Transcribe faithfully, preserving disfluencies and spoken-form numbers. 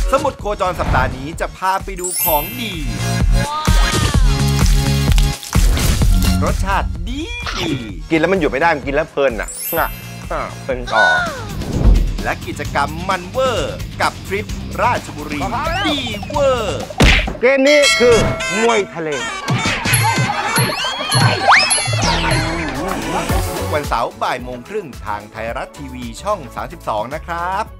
สมุดโคจรสัปดาห์นี้จะพาไปดูของดีรสชาติดีดีกินแล้วมันหยุดไม่ได้มันกินแล้วเพลินอ่ะน่ะเพลินต่อและกิจกรรมมันเวอร์กับทริปราชบุรีดีเวอร์เกมนี้คือมวยทะเลวันเสาร์บ่ายโมงครึ่งทางไทยรัฐทีวีช่องสามสิบสองนะครับ